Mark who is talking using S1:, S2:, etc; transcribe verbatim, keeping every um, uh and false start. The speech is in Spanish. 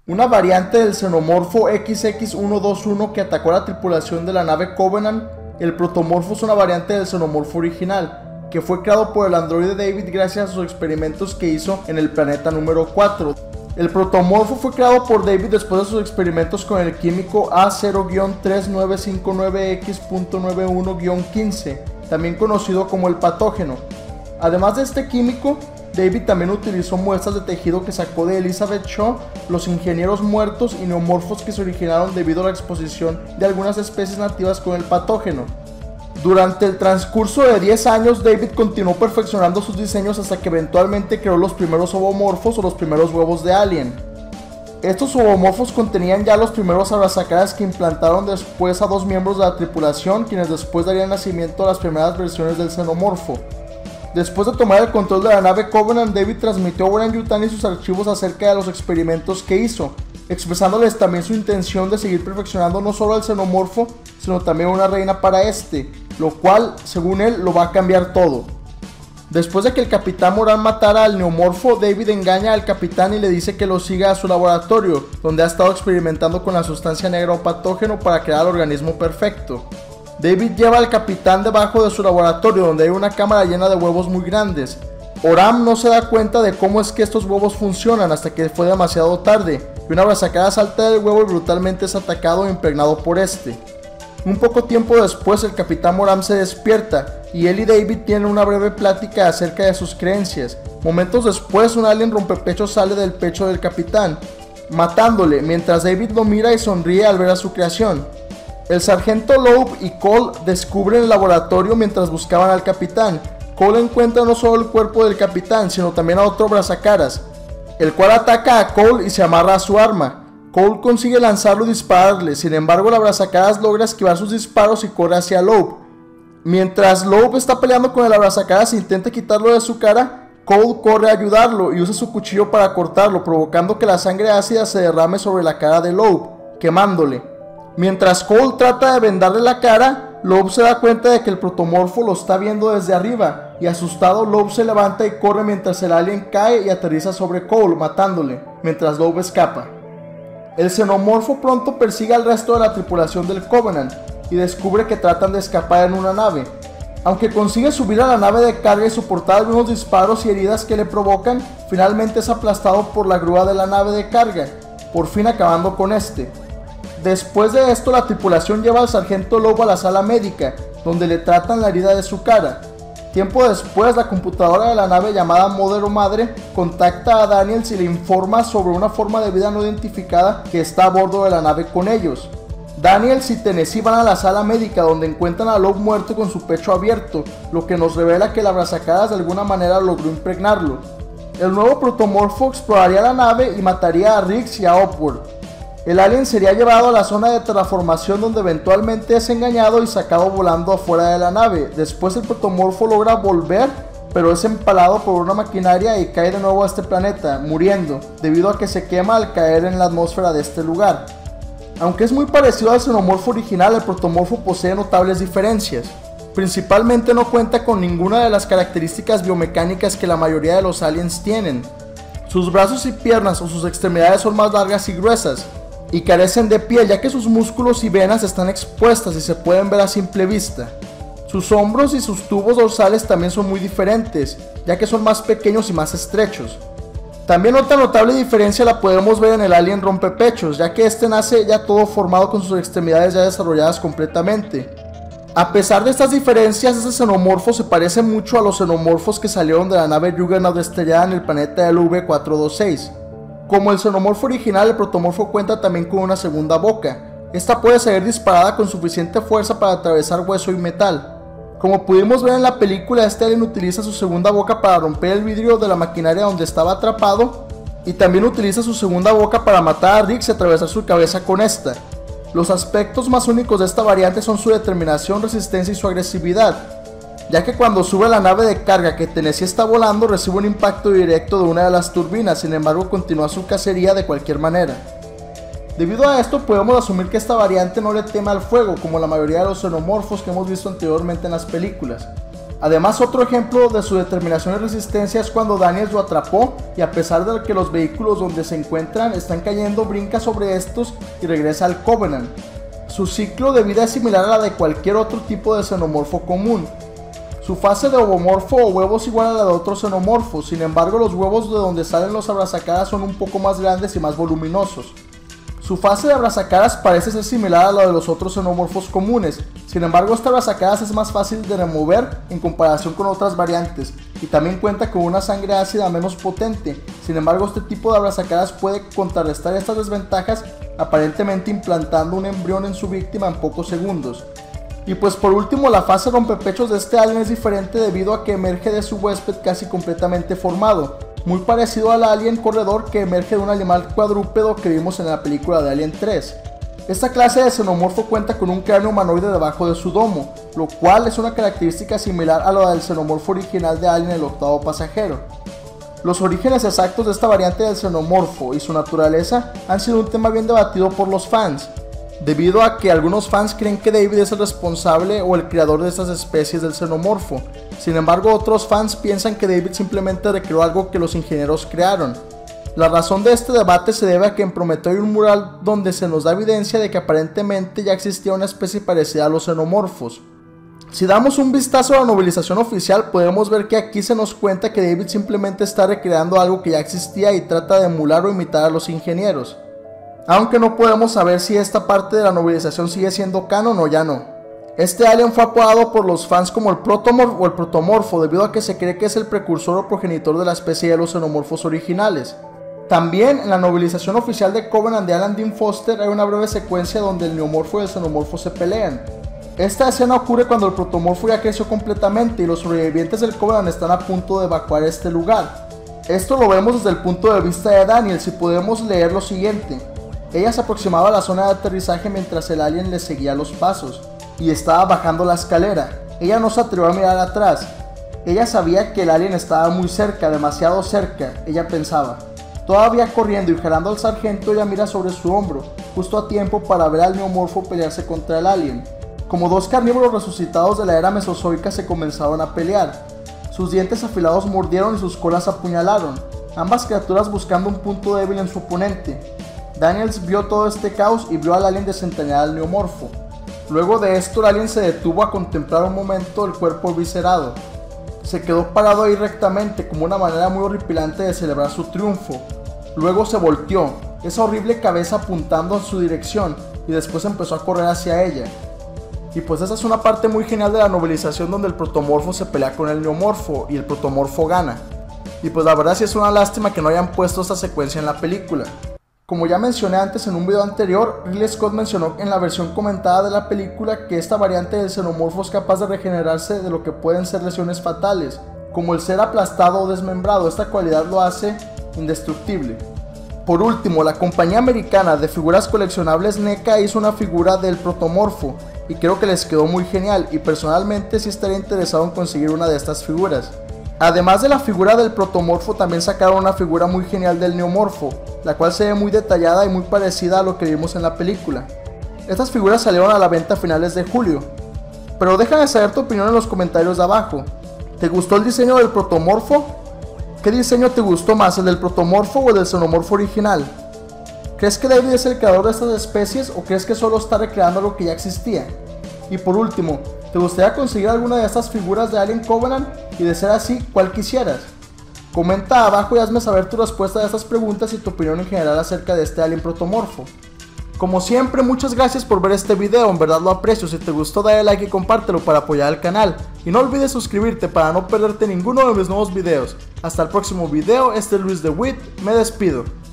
S1: una variante del xenomorfo equis equis ciento veintiuno que atacó a la tripulación de la nave Covenant. El protomorfo es una variante del xenomorfo original, que fue creado por el androide David gracias a sus experimentos que hizo en el planeta número cuatro. El protomorfo fue creado por David después de sus experimentos con el químico A cero tres nueve cinco nueve equis punto noventa y uno guion quince, también conocido como el patógeno. Además de este químico, David también utilizó muestras de tejido que sacó de Elizabeth Shaw, los ingenieros muertos y neomorfos que se originaron debido a la exposición de algunas especies nativas con el patógeno. Durante el transcurso de diez años, David continuó perfeccionando sus diseños hasta que eventualmente creó los primeros ovomorfos o los primeros huevos de alien. Estos ovomorfos contenían ya los primeros abrazacaras que implantaron después a dos miembros de la tripulación, quienes después darían nacimiento a las primeras versiones del xenomorfo. Después de tomar el control de la nave Covenant, David transmitió a Oran-Yutani sus archivos acerca de los experimentos que hizo, expresándoles también su intención de seguir perfeccionando no solo al xenomorfo, sino también una reina para este, lo cual, según él, lo va a cambiar todo. Después de que el capitán Moran matara al neomorfo, David engaña al capitán y le dice que lo siga a su laboratorio, donde ha estado experimentando con la sustancia negra o patógeno para crear el organismo perfecto. David lleva al capitán debajo de su laboratorio, donde hay una cámara llena de huevos muy grandes. Oram no se da cuenta de cómo es que estos huevos funcionan hasta que fue demasiado tarde, y una abrazacada salta del huevo y brutalmente es atacado e impregnado por este. Un poco tiempo después, el capitán Moran se despierta, y él y David tienen una breve plática acerca de sus creencias. Momentos después, un alien rompepechos sale del pecho del capitán, matándole, mientras David lo mira y sonríe al ver a su creación. El sargento Loeb y Cole descubren el laboratorio mientras buscaban al capitán. Cole encuentra no solo el cuerpo del capitán, sino también a otro abrazacaras, el cual ataca a Cole y se amarra a su arma. Cole consigue lanzarlo y dispararle, sin embargo el abrazacaras logra esquivar sus disparos y corre hacia Loeb. Mientras Loeb está peleando con el abrazacaras e intenta quitarlo de su cara, Cole corre a ayudarlo y usa su cuchillo para cortarlo, provocando que la sangre ácida se derrame sobre la cara de Loeb, quemándole. Mientras Cole trata de vendarle la cara, Loeb se da cuenta de que el protomorfo lo está viendo desde arriba, y asustado Loeb se levanta y corre mientras el alien cae y aterriza sobre Cole, matándole, mientras Loeb escapa. El xenomorfo pronto persigue al resto de la tripulación del Covenant, y descubre que tratan de escapar en una nave. Aunque consigue subir a la nave de carga y soportar algunos disparos y heridas que le provocan, finalmente es aplastado por la grúa de la nave de carga, por fin acabando con este. Después de esto, la tripulación lleva al sargento Loeb a la sala médica, donde le tratan la herida de su cara. Tiempo después, la computadora de la nave llamada Mother o Madre contacta a Daniels y le informa sobre una forma de vida no identificada que está a bordo de la nave con ellos. Daniels y Tennessee van a la sala médica, donde encuentran a Loeb muerto con su pecho abierto, lo que nos revela que el abrazacaras de alguna manera logró impregnarlo. El nuevo protomorfo exploraría la nave y mataría a Riggs y a Upward. El alien sería llevado a la zona de terraformación, donde eventualmente es engañado y sacado volando afuera de la nave. Después el protomorfo logra volver, pero es empalado por una maquinaria y cae de nuevo a este planeta, muriendo, debido a que se quema al caer en la atmósfera de este lugar. Aunque es muy parecido al xenomorfo original, el protomorfo posee notables diferencias. Principalmente no cuenta con ninguna de las características biomecánicas que la mayoría de los aliens tienen. Sus brazos y piernas o sus extremidades son más largas y gruesas, y carecen de piel, ya que sus músculos y venas están expuestas y se pueden ver a simple vista. Sus hombros y sus tubos dorsales también son muy diferentes, ya que son más pequeños y más estrechos. También otra notable diferencia la podemos ver en el alien rompepechos, ya que este nace ya todo formado con sus extremidades ya desarrolladas completamente. A pesar de estas diferencias, este xenomorfo se parece mucho a los xenomorfos que salieron de la nave Juggernaut estrellada en el planeta L V cuatrocientos veintiséis. Como el xenomorfo original, el protomorfo cuenta también con una segunda boca. Esta puede ser disparada con suficiente fuerza para atravesar hueso y metal. Como pudimos ver en la película, este alien utiliza su segunda boca para romper el vidrio de la maquinaria donde estaba atrapado, y también utiliza su segunda boca para matar a Riggs y atravesar su cabeza con esta. Los aspectos más únicos de esta variante son su determinación, resistencia y su agresividad, ya que cuando sube a la nave de carga que Tennessee está volando, recibe un impacto directo de una de las turbinas, sin embargo continúa su cacería de cualquier manera. Debido a esto, podemos asumir que esta variante no le teme al fuego, como la mayoría de los xenomorfos que hemos visto anteriormente en las películas. Además, otro ejemplo de su determinación y resistencia es cuando Daniels lo atrapó y a pesar de que los vehículos donde se encuentran están cayendo, brinca sobre estos y regresa al Covenant. Su ciclo de vida es similar a la de cualquier otro tipo de xenomorfo común. Su fase de ovomorfo o huevo es igual a la de otros xenomorfos, sin embargo los huevos de donde salen los abrazacaras son un poco más grandes y más voluminosos. Su fase de abrazacaras parece ser similar a la de los otros xenomorfos comunes, sin embargo esta abrazacaras es más fácil de remover en comparación con otras variantes y también cuenta con una sangre ácida menos potente. Sin embargo, este tipo de abrazacaras puede contrarrestar estas desventajas aparentemente implantando un embrión en su víctima en pocos segundos. Y pues por último, la fase rompepechos de este alien es diferente debido a que emerge de su huésped casi completamente formado, muy parecido al alien corredor que emerge de un animal cuadrúpedo que vimos en la película de Alien tres. Esta clase de xenomorfo cuenta con un cráneo humanoide debajo de su domo, lo cual es una característica similar a la del xenomorfo original de Alien el octavo pasajero. Los orígenes exactos de esta variante del xenomorfo y su naturaleza han sido un tema bien debatido por los fans, debido a que algunos fans creen que David es el responsable o el creador de estas especies del xenomorfo. Sin embargo, otros fans piensan que David simplemente recreó algo que los ingenieros crearon. La razón de este debate se debe a que en Prometeo hay un mural donde se nos da evidencia de que aparentemente ya existía una especie parecida a los xenomorfos. Si damos un vistazo a la novelización oficial, podemos ver que aquí se nos cuenta que David simplemente está recreando algo que ya existía y trata de emular o imitar a los ingenieros. Aunque no podemos saber si esta parte de la novelización sigue siendo canon o ya no. Este alien fue apodado por los fans como el Protomorph o el Protomorfo debido a que se cree que es el precursor o progenitor de la especie de los xenomorfos originales. También en la novelización oficial de Covenant de Alan Dean Foster hay una breve secuencia donde el neomorfo y el xenomorfo se pelean. Esta escena ocurre cuando el protomorfo ya creció completamente y los sobrevivientes del Covenant están a punto de evacuar este lugar. Esto lo vemos desde el punto de vista de Daniels y podemos leer lo siguiente. Ella se aproximaba a la zona de aterrizaje mientras el alien le seguía los pasos y estaba bajando la escalera. Ella no se atrevió a mirar atrás. Ella sabía que el alien estaba muy cerca, demasiado cerca, ella pensaba. Todavía corriendo y jalando al sargento, ella mira sobre su hombro, justo a tiempo para ver al neomorfo pelearse contra el alien. Como dos carnívoros resucitados de la era mesozoica se comenzaron a pelear. Sus dientes afilados mordieron y sus colas apuñalaron, ambas criaturas buscando un punto débil en su oponente. Daniels vio todo este caos y vio al alien desentrañar al neomorfo. Luego de esto, el alien se detuvo a contemplar un momento el cuerpo viscerado. Se quedó parado ahí rectamente, como una manera muy horripilante de celebrar su triunfo. Luego se volteó, esa horrible cabeza apuntando en su dirección, y después empezó a correr hacia ella. Y pues esa es una parte muy genial de la novelización donde el protomorfo se pelea con el neomorfo y el protomorfo gana. Y pues la verdad sí es una lástima que no hayan puesto esta secuencia en la película. Como ya mencioné antes en un video anterior, Ridley Scott mencionó en la versión comentada de la película que esta variante del xenomorfo es capaz de regenerarse de lo que pueden ser lesiones fatales, como el ser aplastado o desmembrado. Esta cualidad lo hace indestructible. Por último, la compañía americana de figuras coleccionables NECA hizo una figura del protomorfo y creo que les quedó muy genial y personalmente sí estaría interesado en conseguir una de estas figuras. Además de la figura del protomorfo, también sacaron una figura muy genial del neomorfo, la cual se ve muy detallada y muy parecida a lo que vimos en la película. Estas figuras salieron a la venta a finales de julio, pero déjame saber tu opinión en los comentarios de abajo. ¿Te gustó el diseño del protomorfo? ¿Qué diseño te gustó más, el del protomorfo o el del xenomorfo original? ¿Crees que David es el creador de estas especies o crees que solo está recreando lo que ya existía? Y por último, ¿te gustaría conseguir alguna de estas figuras de Alien Covenant? Y de ser así, ¿cuál quisieras? Comenta abajo y hazme saber tu respuesta a estas preguntas y tu opinión en general acerca de este alien protomorfo. Como siempre, muchas gracias por ver este video, en verdad lo aprecio. Si te gustó, dale like y compártelo para apoyar al canal. Y no olvides suscribirte para no perderte ninguno de mis nuevos videos. Hasta el próximo video, este es Luis de Witt, me despido.